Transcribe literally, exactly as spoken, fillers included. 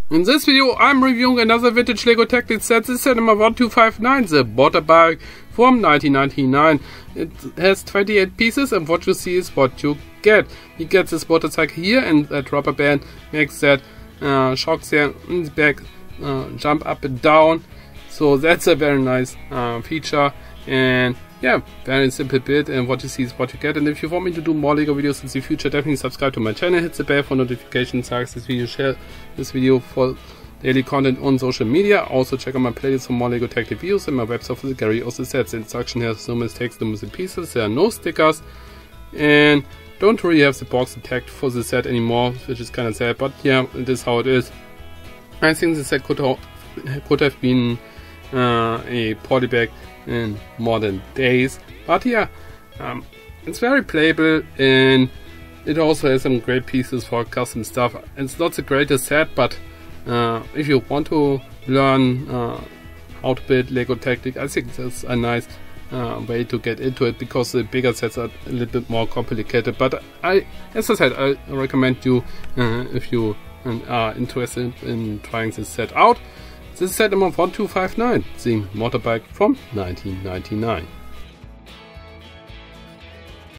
In this video I'm reviewing another vintage Lego Technic set. This is set number one two five nine, the motorbike from nineteen ninety-nine. It has twenty-eight pieces and what you see is what you get. You get this motorcycle here and that rubber band makes that uh, shocks there in the back uh, jump up and down. So that's a very nice uh, feature, and yeah, very simple build, and what you see is what you get. And if you want me to do more Lego videos in the future, definitely subscribe to my channel, hit the bell for notifications, like this video, share this video for daily content on social media. Also check out my playlist for more Lego Technic videos and my website for the gallery of the sets. The instruction has no mistakes, no missing pieces, there are no stickers, and don't really have the box tagged for the set anymore, which is kind of sad, but yeah, it is how it is. I think the set could, could have been uh, a polybag in modern days, but yeah, um, it's very playable and it also has some great pieces for custom stuff. It's not the greatest set, but uh, if you want to learn uh, how to build Lego Technic, I think that's a nice uh, way to get into it, because the bigger sets are a little bit more complicated. But I, as I said, I recommend you uh, if you are interested in trying this set out. This is set number one two five nine, the motorbike from nineteen ninety-nine.